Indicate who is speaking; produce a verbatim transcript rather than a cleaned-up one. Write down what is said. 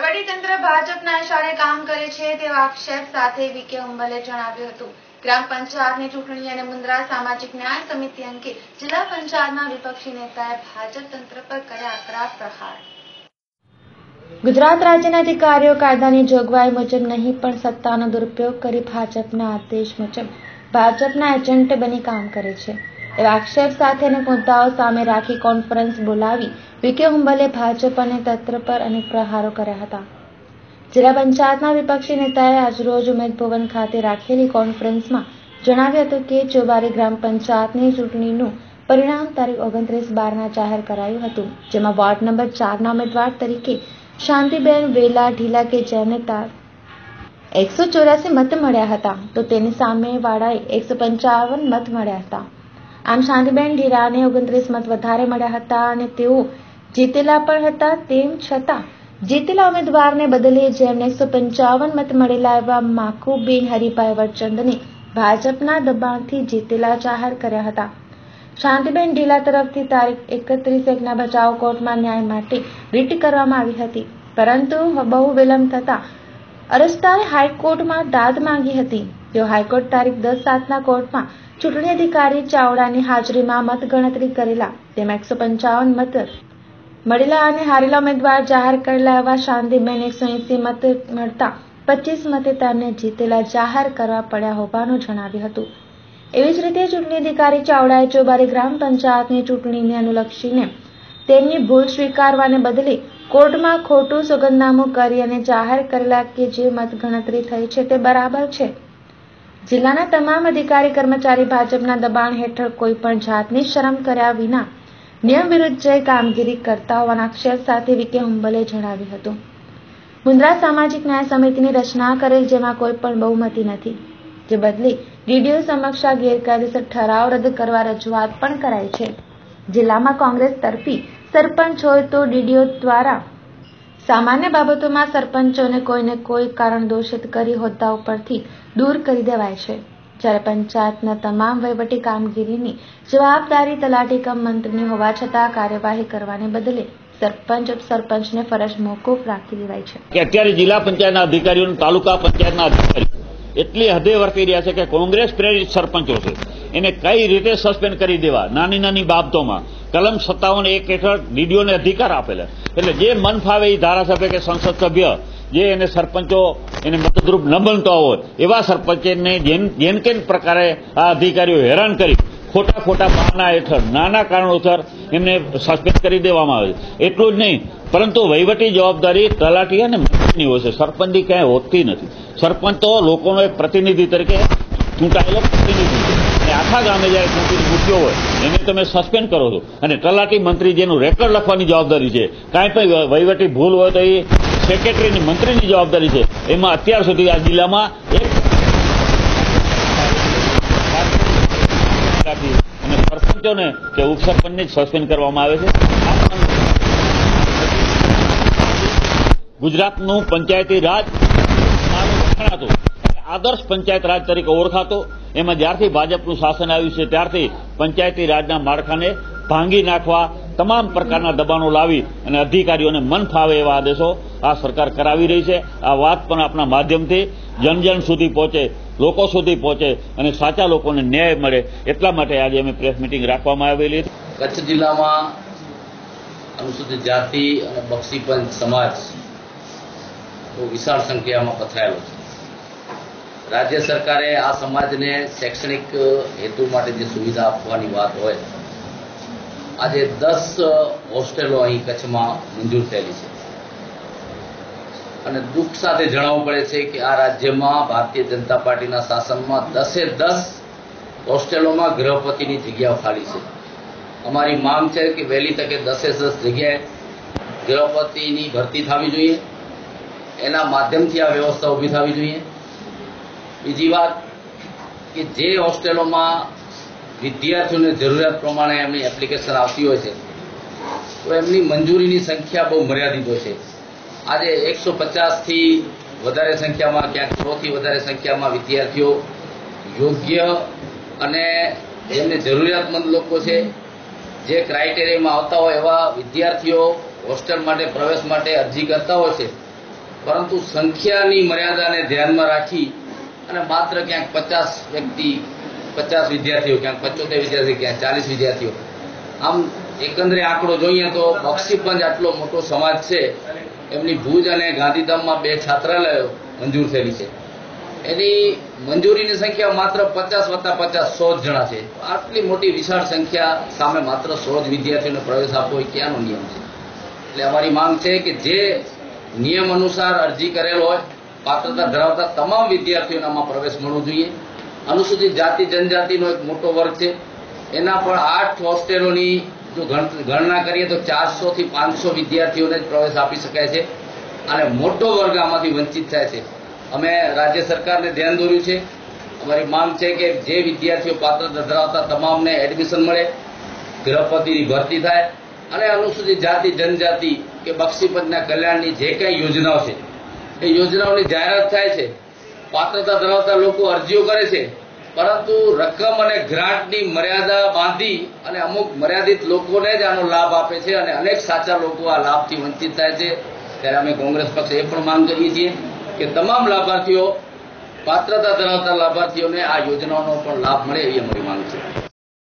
Speaker 1: વહીવટીતંત્ર ભાજપના ઇશારે કામ કરે છે તેવા આક્ષેપ સાથે વીકે હુંબલે જણાવ્યું હતું. ગ્રામ પંચાયતની ચૂંટણી અને મુન્દ્રા સામાજિક ન્યાય સમિતિ અંગે જિલ્લા પંચાયતના વિપક્ષી નેતાએ ભાજપ તંત્ર પર કર્યા આકરા પ્રહાર. ગુજરાત રાજ્યના અધિકારીઓ કાયદાની જોગવાઈ મુજબ નહીં પણ સત્તાનો દુરુપયોગ કરી ભાજપના આદેશ મુજબ ભાજપના એજન્ટ બની કામ કરે છે એવા આક્ષેપ સાથે અનેક મુદ્દાઓ સામે રાખી કોન્ફરન્સ બોલાવી વીકે હુંબલે ભાજપ અને તંત્ર પર અનેક પ્રહારો કર્યા હતા. જિલ્લા પંચાયતના વિપક્ષી નેતાએ આજરોજ ઉમેદ ભવન ખાતે રાખેલી કોન્ફરન્સમાં જણાવ્યું હતું કે ચોબારી ગ્રામ પંચાયતની ચૂંટણીનું પરિણામ તારીખ ઓગણત્રીસ બારના જાહેર કરાયું હતું, જેમાં વોર્ડ નંબર ચારના ઉમેદવાર તરીકે શાંતિબેન વેલા ઢીલા કે જેને તાર એકસો ચોરાસી મત મળ્યા હતા તો તેની સામે વાળાએ એકસો પંચાવન મત મળ્યા હતા. આમ શાંતિબેન ઢીલાને ઓગણત્રીસ મત વધારે મળ્યા હતા અને તેઓ જીતેલા પણ હતા. તેમ છતાં જીતેલા ઉમેદવારને બદલે જેમને એકસો પંચાવન મત મળેલા એવા માકુબેન હરિભાઈ વરચંદને ભાજપના દબાણથી જીતેલા જાહેર કર્યા હતા. શાંતિબેન ઢીલા તરફથી તારીખ એકત્રીસ એકના બચાવ કોર્ટમાં ન્યાય માટે રીટ કરવામાં આવી હતી, પરંતુ બહુ વિલંબ થતા અરજદારે હાઈકોર્ટમાં દાદ માંગી હતી. તેઓ હાઈકોર્ટ તારીખ દસ સાતના કોર્ટમાં ચૂંટણી અધિકારી ચાવડાની હાજરીમાં મતગણતરી કરેલા તેમાં એકસો પંચાવન મત મળેલા અને હારેલા ઉમેદવાર જાહેર કરેલા એવા શાંતિબેન એકસો એસી મત મળતા પચીસ મતે તેમને જીતેલા જાહેર કરવા પડ્યા હોવાનું જણાવ્યું હતું. એવી જ રીતે ચૂંટણી અધિકારી ચાવડાએ ચોબારી ગ્રામ પંચાયતની ચૂંટણીને અનુલક્ષીને તેમની ભૂલ સ્વીકારવાને બદલે કોર્ટમાં ખોટું સોગંદનામું કરી અને જાહેર કરેલા કે જે મતગણતરી થઈ છે તે બરાબર છે. જિલ્લાના તમામ અધિકારી કર્મચારી ભાજપના દબાણ હેઠળ કોઈ પણ જાતની શરમ કર્યા વિના નિયમ વિરુદ્ધ જઈ કામગીરી કરતા હોવાના આક્ષેપ સાથે વીકે હુંબલે જણાવ્યું હતું. મુન્દ્રા સામાજિક ન્યાય સમિતિની રચના કરેલ, જેમાં કોઈ પણ બહુમતી નથી, જે બદલે ડીડીઓ સમક્ષ આ ગેરકાયદેસર ઠરાવ રદ કરવા રજૂઆત પણ કરાઈ છે. જિલ્લામાં કોંગ્રેસ તરફી સરપંચ હોય તો ડીડીઓ દ્વારા સામાન્ય બાબતોમાં સરપંચોને કોઈને કોઈ કારણ દોષિત કરી હોદ્દા ઉપરથી દૂર કરી દેવાય છે, જ્યારે પંચાયતના તમામ વહીવટી કામગીરીની જવાબદારી તલાટી કમ મંત્રીની હોવા છતાં કાર્યવાહી કરવાને બદલે સરપંચ ઉપસરપંચને ફરજ મોકૂફ રાખી દેવાય છે.
Speaker 2: કે અત્યારે જિલ્લા પંચાયતના અધિકારીઓ તાલુકા પંચાયતના અધિકારીઓ એટલી હદે વર્તી રહ્યા છે કે કોંગ્રેસ પ્રેરિત સરપંચો છે એને કઈ રીતે સસ્પેન્ડ કરી દેવા. નાની નાની બાબતોમાં કલમ સત્તાવન એક હેઠળ ડીડીઓને અધિકાર આપેલા, એટલે જે મન ફાવે એ ધારાસભ્ય કે સંસદ સભ્ય જે એને સરપંચો એને મતદ્રુપ ન બનતા હોય એવા સરપંચને જેન કેન પ્રકારે આ અધિકારીઓ હેરાન કરી ખોટા ખોટા બહાના હેઠળ નાના કારણોસર એમને સસ્પેન્ડ કરી દેવામાં આવે છે. એટલું જ નહીં, પરંતુ વહીવટી જવાબદારી તલાટી અને મંત્રીની હોય છે, સરપંચની ક્યાંય હોતી નથી. સરપંચ તો લોકોનો એક પ્રતિનિધિ તરીકે ચૂંટાયેલો પ્રતિનિધિ છે અને આખા ગામે જયારે ચૂંટણી મૂક્યો હોય એને તમે સસ્પેન્ડ કરો છો. અને તલાટી મંત્રી જેનું રેકર્ડ લખવાની જવાબદારી છે, કાંઈ પણ વહીવટી ભૂલ હોય તો એ સેક્રેટરીની મંત્રીની જવાબદારી છે. એમાં અત્યાર સુધી આ જિલ્લામાં એક અને સરપંચોને કે ઉપસરપંચને જ સસ્પેન્ડ કરવામાં આવે છે. ગુજરાતનું પંચાયતી રાજ વખણાતું આદર્શ પંચાયત રાજ તરીકે ઓળખાતો, એમાં જ્યારથી ભાજપનું શાસન આવ્યું છે ત્યારથી પંચાયતી રાજના માળખાને ભાંગી નાખવા તમામ પ્રકારના દબાણો લાવી અને અધિકારીઓને મન ફાવે એવા આદેશો આ સરકાર કરાવી રહી છે. આ વાત પણ આપણા માધ્યમથી જનજન સુધી પહોંચે, લોકો સુધી પહોંચે અને સાચા લોકોને ન્યાય મળે એટલા માટે આજે અમે પ્રેસ મિટિંગ રાખવામાં આવેલી.
Speaker 3: કચ્છ જિલ્લામાં અનુસૂચિત જાતિ અને બક્ષીપંચ સમાજ બહુ વિશાળ સંખ્યામાં પથરાયેલો છે. રાજ્ય સરકારે આ સમાજને શૈક્ષણિક હેતુ માટે જે સુવિધા આપવાની વાત હોય, આજે દસ હોસ્ટેલો અહીં કચ્છમાં મંજૂર થયેલી છે અને દુઃખ સાથે જણાવવું પડે છે કે આ રાજ્યમાં ભારતીય જનતા પાર્ટીના શાસનમાં દસે દસ હોસ્ટેલોમાં ગૃહપતિની જગ્યાઓ ખાલી છે. અમારી માંગ છે કે વહેલી તકે દસે દસ જગ્યાએ ગૃહપતિની ભરતી થવી જોઈએ, એના માધ્યમથી આ વ્યવસ્થા ઊભી થવી જોઈએ. બીજી વાત કે જે હોસ્ટેલોમાં વિદ્યાર્થીઓને જરૂરિયાત પ્રમાણે એમની એપ્લિકેશન આવતી હોય છે તો એમની મંજૂરીની સંખ્યા બહુ મર્યાદિત હોય છે. આજે એકસો પચાસથી વધારે સંખ્યામાં, ક્યાંક સોથી વધારે સંખ્યામાં વિદ્યાર્થીઓ યોગ્ય અને જેમને જરૂરિયાતમંદ લોકો છે, જે ક્રાઇટેરિયામાં આવતા હોય એવા વિદ્યાર્થીઓ હોસ્ટેલ માટે પ્રવેશ માટે અરજી કરતા હોય છે, પરંતુ સંખ્યાની મર્યાદાને ધ્યાનમાં રાખી અને માત્ર ક્યાંક પચાસ વ્યક્તિ પચાસ વિદ્યાર્થીઓ, ક્યાંક પંચોતેર વિદ્યાર્થીઓ, ક્યાંક ચાલીસ વિદ્યાર્થીઓ, આમ એકંદરે આંકડો જોઈએ તો બક્ષીપંચ આટલો મોટો સમાજ છે, એમની ભુજ અને ગાંધીધામમાં બે છાત્રાલયો મંજૂર થયેલી છે, એની મંજૂરીની સંખ્યા માત્ર પચાસ વત્તા પચાસ સો જ જણા છે. આટલી મોટી વિશાળ સંખ્યા સામે માત્ર સો જ વિદ્યાર્થીઓને પ્રવેશ આપવો એ ક્યાંનો નિયમ છે? એટલે અમારી માંગ છે કે જે નિયમ અનુસાર અરજી કરેલ હોય, પાત્રતા ધરાવતા તમામ વિદ્યાર્થીઓને આમાં પ્રવેશ મળવો જોઈએ. અનુસૂચિત જાતિ જનજાતિનો એક મોટો વર્ગ છે, એના પણ આઠ હોસ્ટેલોની જો ગણના કરીએ તો ચારસો થી પાંચસો વિદ્યાર્થીઓને જ પ્રવેશ આપી શકાય છે અને મોટો વર્ગ આમાંથી વંચિત થાય છે. અમે રાજ્ય સરકારને ધ્યાન દોર્યું છે. અમારી માંગ છે કે જે વિદ્યાર્થીઓ પાત્રતા ધરાવતા તમામને એડમિશન મળે, ગૃહપતિની ભરતી થાય અને અનુસૂચિત જાતિ જનજાતિ કે બક્ષીપંચના કલ્યાણની જે કંઈ યોજનાઓ છે એ યોજનાઓની જાહેરાત થાય છે. પાત્રતા ધરાવતા લોકો અરજીઓ કરે છે, પરંતુ રકમ અને ગ્રાન્ટની મર્યાદા બાંધી અને અમુક મર્યાદિત લોકોને જ આનો લાભ આપે છે અને અનેક સાચા લોકો આ લાભથી વંચિત થાય છે. ત્યારે અમે કોંગ્રેસ પક્ષે એ પણ માંગ કરીએ છીએ કે તમામ લાભાર્થીઓ, પાત્રતા ધરાવતા લાભાર્થીઓને આ યોજનાઓનો પણ લાભ મળે, એવી અમારી માંગ છે.